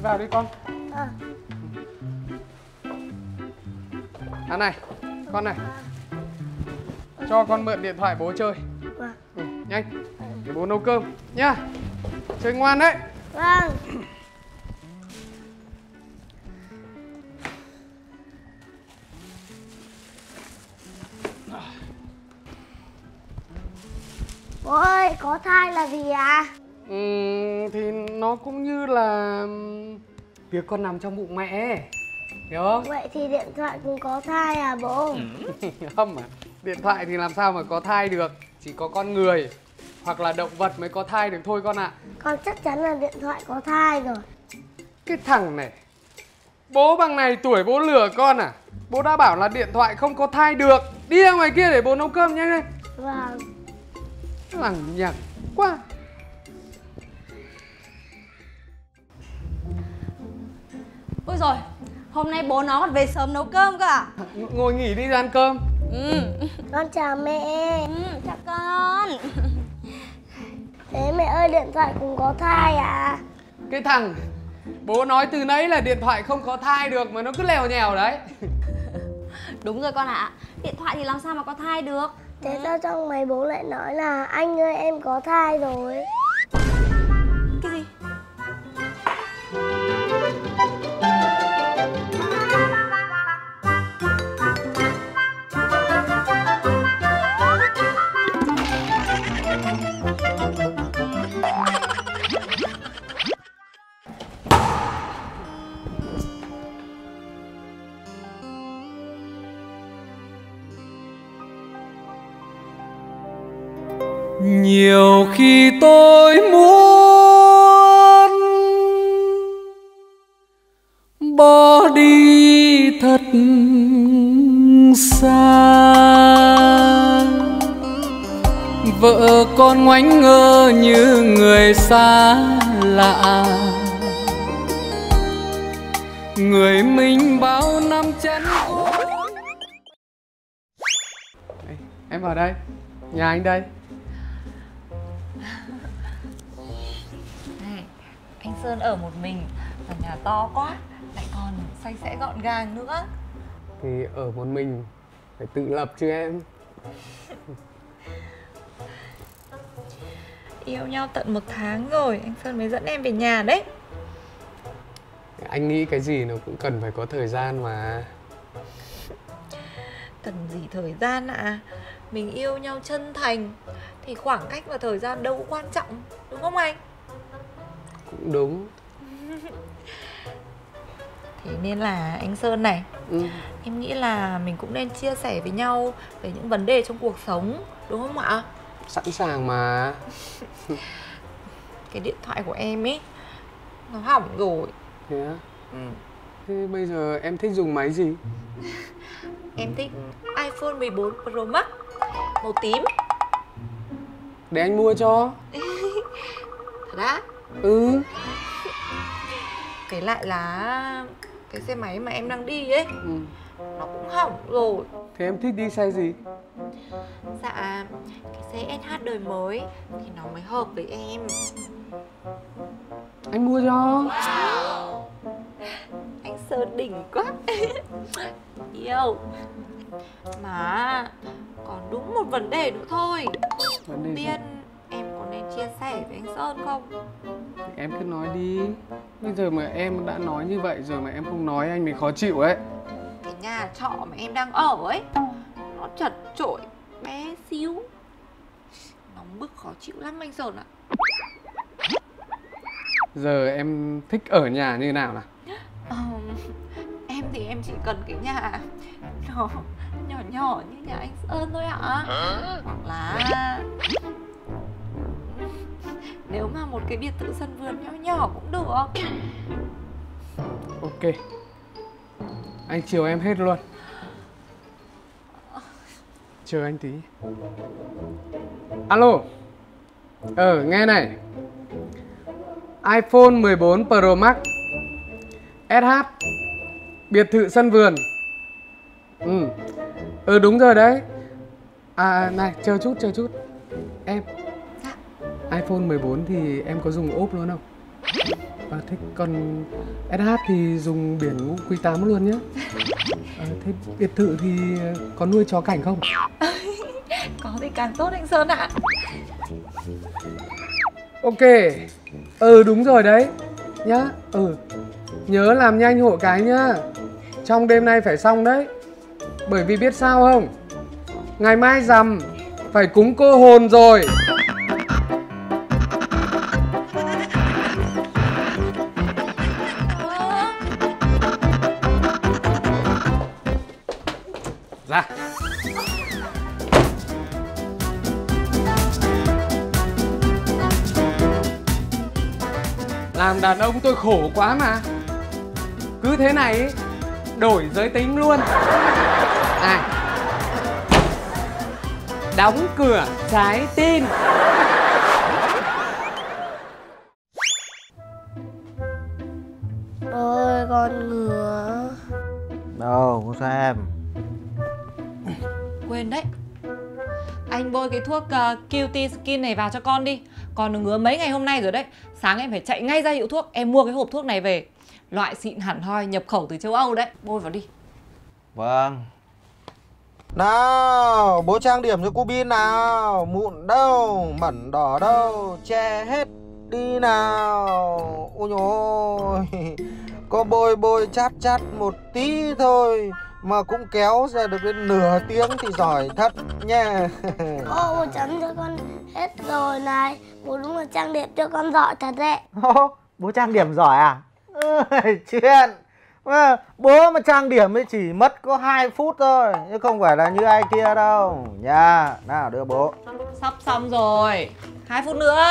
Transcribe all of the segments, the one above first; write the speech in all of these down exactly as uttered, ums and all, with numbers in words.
vào đi con. À. À này, con này. Cho con mượn điện thoại bố chơi. Vâng. Ừ, nhanh, để bố nấu cơm nhá. Chơi ngoan đấy. Vâng. Bố ơi, có thai là gì à? Ừ, thì nó cũng như là việc con nằm trong bụng mẹ, hiểu không? Vậy thì điện thoại cũng có thai à bố? Không mà, điện thoại thì làm sao mà có thai được. Chỉ có con người hoặc là động vật mới có thai được thôi con ạ. Con chắc chắn là điện thoại có thai rồi. Cái thằng này, bố bằng này tuổi bố lừa con à? Bố đã bảo là điện thoại không có thai được. Đi ra ngoài kia để bố nấu cơm nhanh lên. Vâng. Lằng nhằng quá. Ôi rồi, hôm nay bố nó còn về sớm nấu cơm cơ à? Ngồi nghỉ đi ra ăn cơm. Ừ. Con chào mẹ. Ừ, chào con. Thế mẹ ơi, điện thoại cũng có thai à? Cái thằng, bố nói từ nãy là điện thoại không có thai được mà nó cứ lèo nhèo đấy. Đúng rồi con ạ. À. Điện thoại thì làm sao mà có thai được? Thế sao trong máy bố lại nói là anh ơi em có thai rồi? Cái gì? Nhiều khi tôi muốn bỏ đi thật xa, vợ con ngoảnh ngơ như người xa lạ, người mình bao năm chân ối. Em vào đây, nhà anh đây. Này, anh Sơn ở một mình và nhà to quá, lại còn sạch sẽ gọn gàng nữa. Thì ở một mình phải tự lập chứ em. Yêu nhau tận một tháng rồi, anh Sơn mới dẫn em về nhà đấy. Anh nghĩ cái gì nó cũng cần phải có thời gian mà. Cần gì thời gian ạ? À? Mình yêu nhau chân thành thì khoảng cách và thời gian đâu quan trọng, đúng không anh? Cũng đúng. Thế nên là anh Sơn này, Ừ. em nghĩ là mình cũng nên chia sẻ với nhau về những vấn đề trong cuộc sống, đúng không ạ? Sẵn sàng mà. Cái điện thoại của em ấy, nó hỏng rồi. Thế á? Ừ. Thế bây giờ em thích dùng máy gì? Em thích iPhone mười bốn Pro Max màu tím. Để anh mua cho. Thật á? Ừ. Cái lại là cái xe máy mà em đang đi ấy, Ừ. nó cũng hỏng rồi. Thế em thích đi xe gì? Dạ, cái xe ét hát đời mới thì nó mới hợp với em. Anh mua cho. Anh Sơn đỉnh quá. Yêu. Mà còn đúng một vấn đề nữa thôi. Vấn đề Không gì? biết em có nên chia sẻ với anh Sơn không? Em cứ nói đi. Bây giờ mà em đã nói như vậy rồi mà em không nói anh mới khó chịu ấy. Cái nhà trọ mà em đang ở ấy, nó chật chội, bé xíu, nóng bức khó chịu lắm anh Sơn ạ. Giờ em thích ở nhà như nào nào? Ờ, em thì em chỉ cần cái nhà nó nhỏ nhỏ như nhà anh Sơn thôi ạ. Hoặc là nếu mà một cái biệt thự sân vườn nhỏ nhỏ cũng được. Ok. Anh chiều em hết luôn. Chờ anh tí. Alo. Ờ, nghe này. iPhone mười bốn Pro Max ét hát biệt thự sân vườn. Ừ. Ừ đúng rồi đấy. À này, chờ chút, chờ chút. Em. Dạ. iPhone mười bốn thì em có dùng ốp luôn không? À, thế còn ét hát thì dùng biển ngũ quý tám luôn nhé. À, thế biệt thự thì có nuôi chó cảnh không? Có thì càng tốt anh Sơn ạ. Ok. Ừ đúng rồi đấy. Nhá. Ừ. Nhớ làm nhanh hộ cái nhá. Trong đêm nay phải xong đấy. Bởi vì biết sao không? Ngày mai rằm phải cúng cô hồn rồi. Ra. Làm đàn ông tôi khổ quá mà. Cứ thế này đổi giới tính luôn. Này, đóng cửa trái tim. Ôi con ngứa. Đâu, không sao em. Quên đấy, anh bôi cái thuốc uh, Cutie Skin này vào cho con đi. Con nó ngứa mấy ngày hôm nay rồi đấy. Sáng em phải chạy ngay ra hiệu thuốc, em mua cái hộp thuốc này về. Loại xịn hẳn hoi, nhập khẩu từ châu Âu đấy. Bôi vào đi. Vâng. Nào, bố trang điểm cho cô Bin nào. Mụn đâu, mẩn đỏ đâu, che hết đi nào. Ôi dồi ôi. Có bôi bôi chát chát một tí thôi mà cũng kéo ra được đến nửa tiếng thì giỏi thật nha. Ô, bố chấm cho con hết rồi này. Bố đúng là trang điểm cho con giỏi thật đấy. Ô, bố trang điểm giỏi à? Ừ, chuyện à, bố mà trang điểm ấy chỉ mất có hai phút thôi, chứ không phải là như ai kia đâu nha. Nào đưa bố. Sắp xong rồi, hai phút nữa.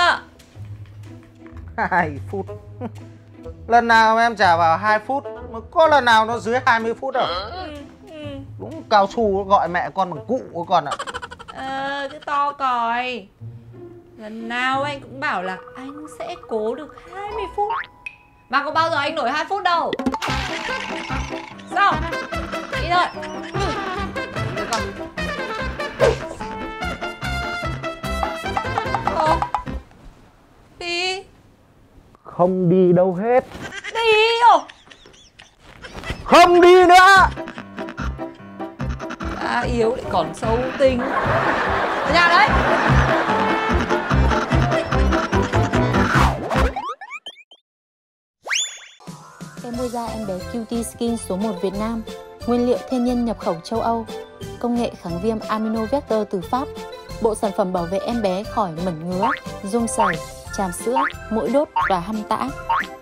Hai phút. Lần nào em trả vào hai phút, mà có lần nào nó dưới hai mươi phút đâu. Ừ, ừ. Đúng cao su gọi mẹ con bằng cụ của con ạ. Ờ, cứ to còi. Lần nào anh cũng bảo là anh sẽ cố được hai mươi phút, mà có bao giờ anh nổi hai phút đâu. Sao? Đi thôi. Ừ. Được con. Ồ. Đi. Không đi đâu hết. Đi rồi. Không đi nữa. À, yếu lại còn xấu tính. Ở nhà đấy. Kem bôi da em bé Cutie Skin số một Việt Nam. Nguyên liệu thiên nhiên nhập khẩu châu Âu. Công nghệ kháng viêm amino vector từ Pháp. Bộ sản phẩm bảo vệ em bé khỏi mẩn ngứa, rôm sảy, tràm sữa, mũi đốt và hăm tã.